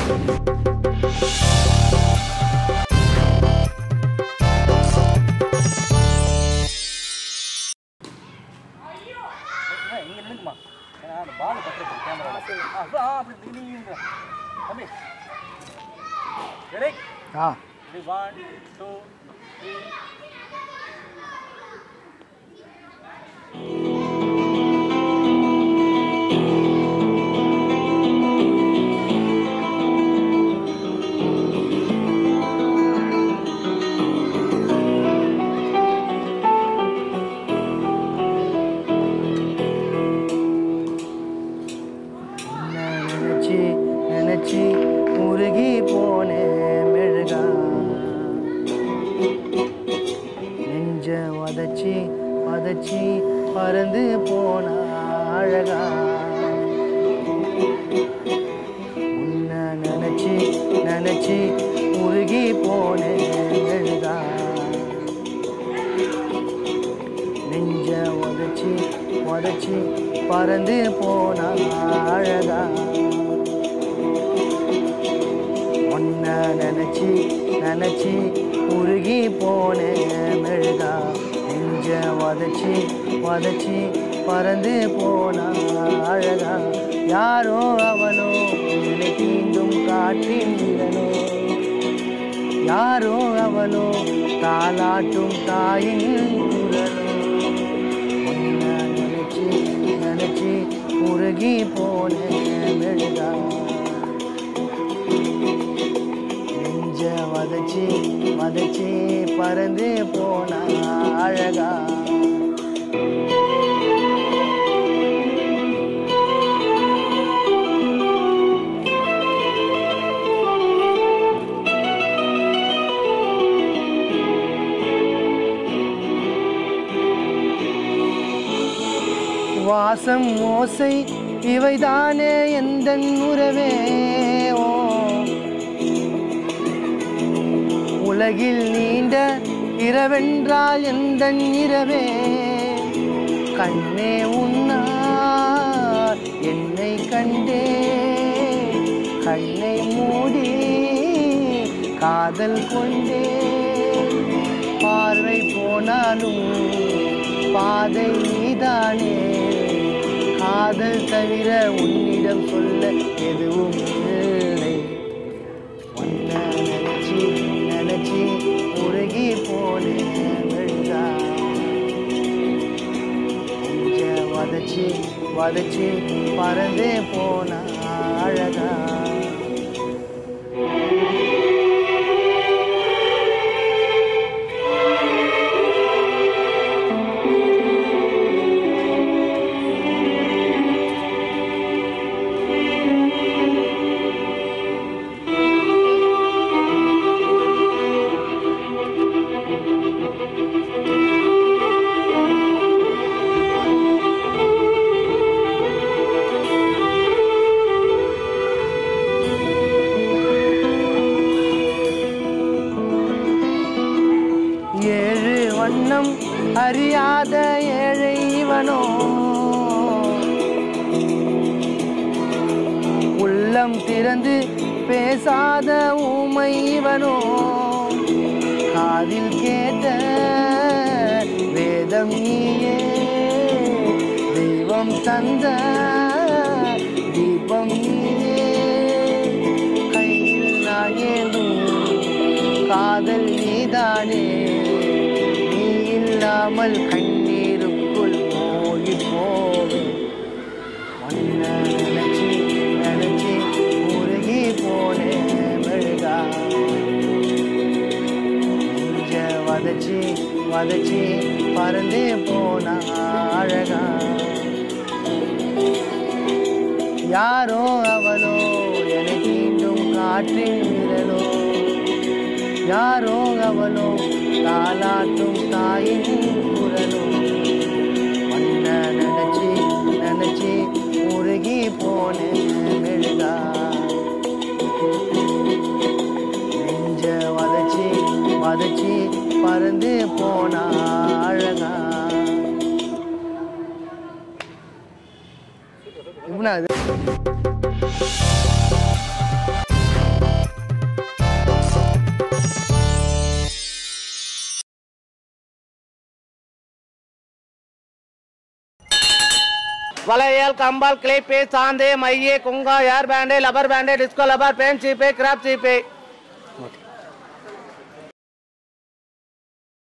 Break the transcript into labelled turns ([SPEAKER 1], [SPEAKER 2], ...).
[SPEAKER 1] பறந்து போன அழகா உன்னை நினைச்சு நினைச்சு உருகி போனேன் மெழுகா நெஞ்ச உதச்சி உதச்சி பறந்து போன அழகா உன்னை நினைச்சு நினைச்சு உருகி போனேன் மெழுகா நெஞ்ச உதச்சி உதச்சி பறந்து போனா அழகா யாரோ அவனோ என்னை தீண்டும் காற்றின் நிழலோ யாரோ அவனோ தாலாட்டும் தாயின் குரலோ உன்னை நினைச்சு நினைச்சு உருகி போனேன் மெழுகா நெஞ்ச வதச்சி வதச்சி பறந்து போனா அழகா வாசம் ஓசை இவைதானே எந்தன் உறவே உலகில் நீண்ட இரவென்றால் எந்தன் இரவே கண்ணே உன்னால் என்னை கண்டே கண்ணை மூடி காதல் கொண்டே பார்வை போனாலும் பாதை நீதானே காதல் தவிர உன்னிடம் சொல்ல எதுவும் இல்லை உன்னை நினைச்சி நினைச்சி உருகி போனேன் மெழுகா நெஞ்ச வதச்சி வதச்சி பறந்தே போன அழகா வண்ணம் அறியாத ஏழை இவனோ உள்ளம் திறந்து பேசாத ஊமை இவனோ காதில் கேட்ட வேதம் நீயே தெய்வம் தந்த தீபம் நீயே கையில் நான் ஏந்தும் காதல் நீதானே இல்லாமல் கண்ணீருக்குள் மூழ்கி போவேன் உன்னை நினைச்சி நினைச்சி உருகி போனேன் மெழுகா நெஞ்ச வதச்சி வதச்சி பறந்து போன அழகா யாரோ அவளோ என்னை தீண்டும் காற்றின் நிழலோ யாரோ அவளோ தாலாட்டும் தாயின் குரலோ உன்னை நினைச்சி நினைச்சி உருகி போனேன் மெழுகா நெஞ்ச வதச்சி வதச்சி பறந்து போன அழகா இப்படின்னா வளையல் கம்பால் கிளிப்பு சாந்து மைய குங்கா hair band rubber band disco rubber band சீப்பு கிராப் சீப்பு